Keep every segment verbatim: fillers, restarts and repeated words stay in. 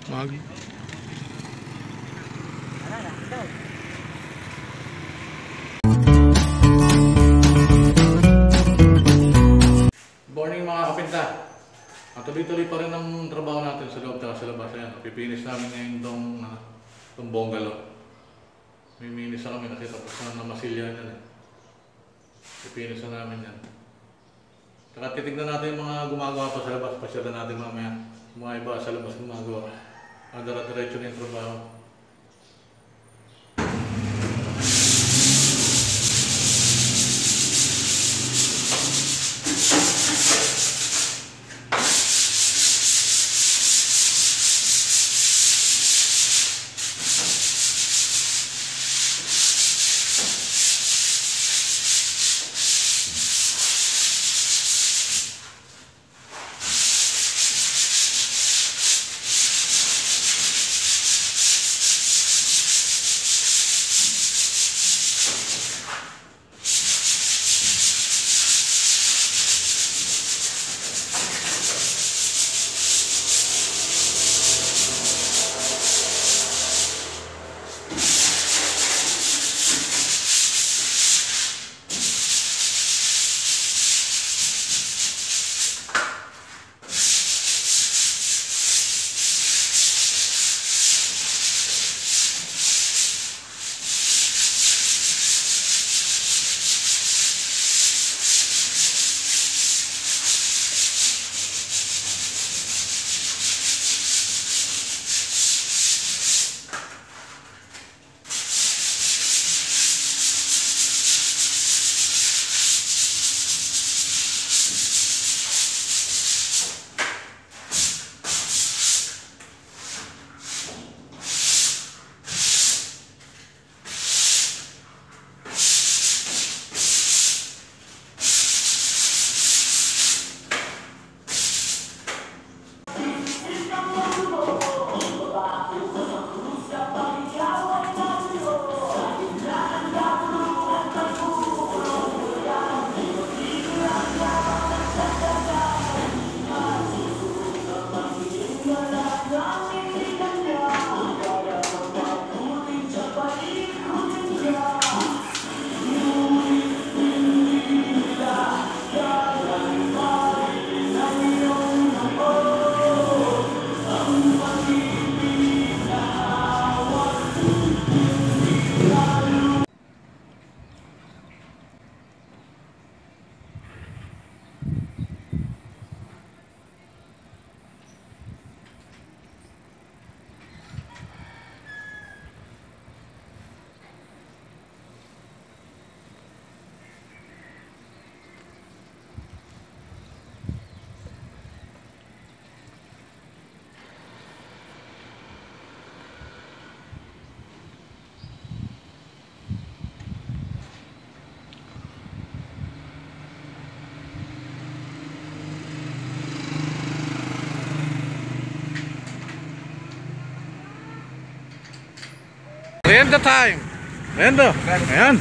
Mag Morning mga kapinta. At tuloy-tuloy pa rin ang trabaho natin sa loob at sa labas. Ayan, pipinis namin ngayon itong, uh, itong bungalow. Miminis na kami kasi tapos na namasilya yan. Eh. Pipinis na namin yan. Saka titignan natin yung mga gumagawa pa sa labas. Pasyalan natin mamaya. Mga iba sa labas gumagawa. Dara-diretso na yung trabaho. Merienda time. Merienda. Ayan.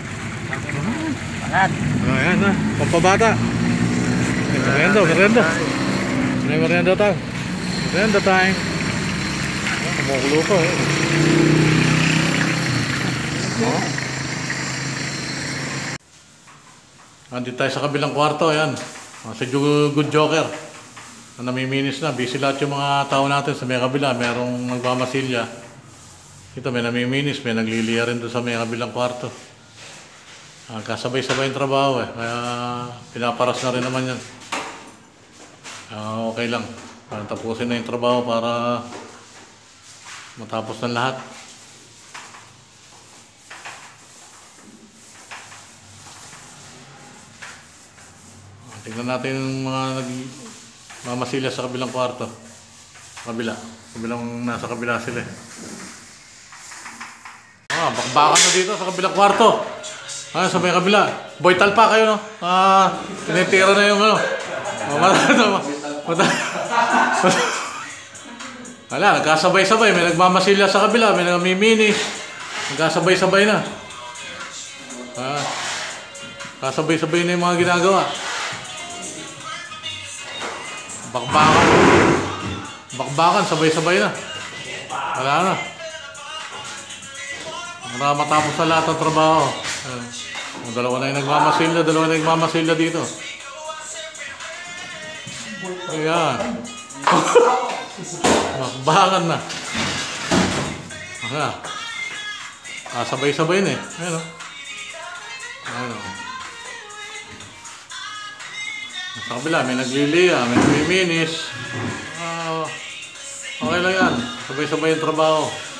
Pangat. Oh, ayan na. Pampabata. Merienda, merienda. May merienda time. Merienda time. Kumukulo pa eh. Oh. Andito tayo sa kabilang kwarto. Ayan. Si Good Joker. Namiminis na. Busy lahat yung mga tao natin sa may kabila. Merong nagmamasilya. Ito may namiminis, may nagliliya rin doon sa may kabilang kwarto. Ah, kasabay-sabay yung trabaho eh. Kaya pinaparas na rin naman yan. Ah, okay lang. Para tapusin na yung trabaho para matapos ng lahat. Ah, tignan natin yung mga nagmamasilya sa kabilang kwarto. Kabila. Kabilang nasa kabila sila eh. Ah, bakbakan na dito sa kabilang kwarto. Ah, sa may kabila. Boy, talpa kayo, no? Ah, tinitira na yung ano. Wala, nagkasabay-sabay. May nagmamasilya sa kabila, may namiminis. Nagkasabay-sabay na. Ah, kasabay-sabay na yung mga ginagawa. Bakbakan. Bakbakan, sabay-sabay na. Wala na. Para matapos sa lahat ng trabaho. Ayan. O, dalawa na yung nagmamasilya, dalawa na yung nagmamasilya dito. Ayan. Bakbakan na. Ayan. Ah, sabay-sabay na eh. Ayan o. Ayan o. Sa kabila, may nagliliya, may namiminis. Ah, okay lang yan. Sabay-sabay yung trabaho.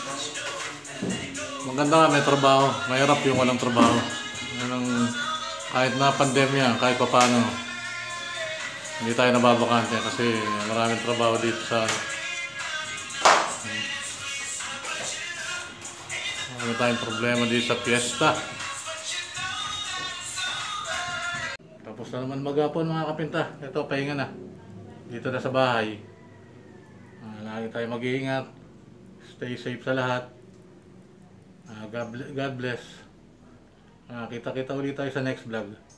Maganda nga may trabaho. Mahirap yung walang trabaho. Yan ang, kahit na pandemya, kahit pa paano, hindi tayo nababakante kasi maraming trabaho dito sa marami tayong problema dito sa piyesta. Tapos na naman maghapon mga kapinta. Ito, pahinga na. Dito na sa bahay. Uh, lagi tayo mag-iingat. Stay safe sa lahat. Uh, God, God bless. Uh, kita-kita ulit tayo sa next vlog.